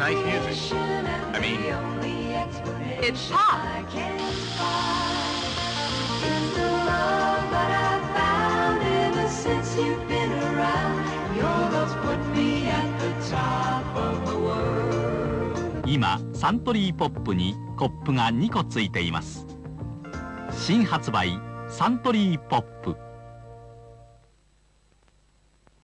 nice music. I mean, It's pop. It's the love that I've found ever since you've been around. Your love's put me at the top of the world. 今サントリーポップにコップが2個ついています。新発売サントリーポップ。